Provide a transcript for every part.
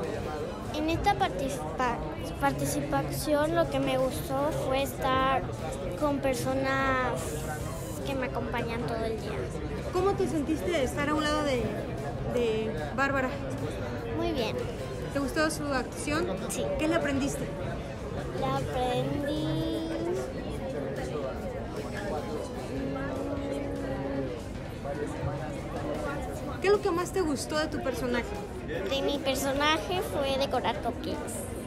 En esta participación lo que me gustó fue estar con personas que me acompañan todo el día. ¿Cómo te sentiste de estar a un lado de Bárbara? Muy bien. ¿Te gustó su actuación? Sí. ¿Qué le aprendiste? La aprendí. ¿Qué es lo que más te gustó de tu personaje? De mi personaje fue decorar cupcakes.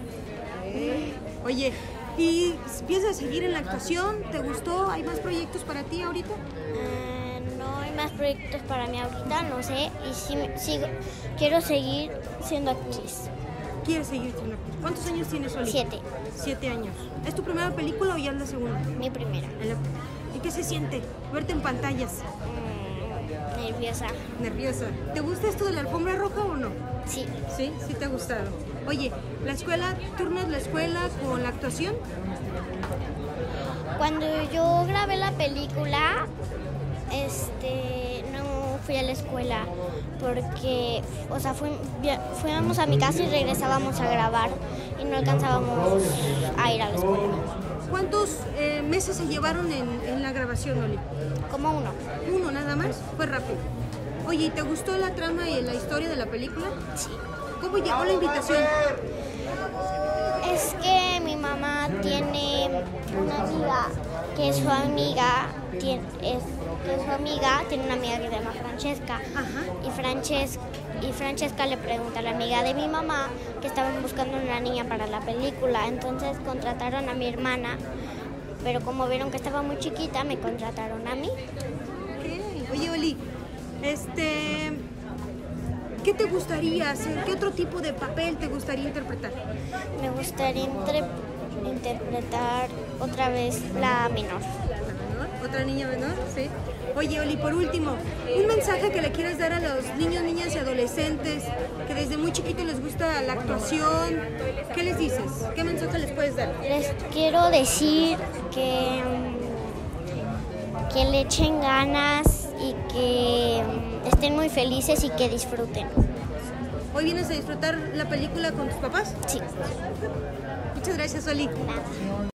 Oye, ¿y piensas seguir en la actuación? ¿Te gustó? ¿Hay más proyectos para ti ahorita? No hay más proyectos para mí ahorita, no sé. Y quiero seguir siendo actriz. ¿Quieres seguir siendo actriz? ¿Cuántos años tienes, Oli? 7. 7 años. ¿Es tu primera película o ya es la segunda? Mi primera. ¿Y qué se siente verte en pantallas? Nerviosa. Nerviosa. ¿Te gusta esto de la alfombra roja o no? Sí. Sí, sí te ha gustado. Oye, ¿turnas la escuela con la actuación? Cuando yo grabé la película, no fui a la escuela porque, fuimos a mi casa y regresábamos a grabar y no alcanzábamos a ir a la escuela. ¿Cuántos meses se llevaron en la grabación, Oli? Como uno. ¿Uno nada más? Fue rápido. Oye, ¿y te gustó la trama y la historia de la película? Sí. ¿Cómo llegó la invitación? Es que mi mamá tiene una amiga que es su amiga, tiene una amiga que se llama Francesca. Ajá. Y Francesca le pregunta a la amiga de mi mamá que estaban buscando una niña para la película. Entonces contrataron a mi hermana, pero como vieron que estaba muy chiquita, me contrataron a mí. Okay. Oye, Oli, ¿qué te gustaría hacer? ¿Qué otro tipo de papel te gustaría interpretar? Me gustaría interpretar otra vez la menor. ¿Otra niña menor? Sí. Oye, Oli, por último, un mensaje que le quieras dar a los niños, niñas y adolescentes que desde muy chiquitos les gusta la actuación. ¿Qué les dices? ¿Qué mensaje les puedes dar? Les quiero decir que le echen ganas y que estén muy felices y que disfruten. ¿Hoy vienes a disfrutar la película con tus papás? Sí. Muchas gracias, Oli. Gracias.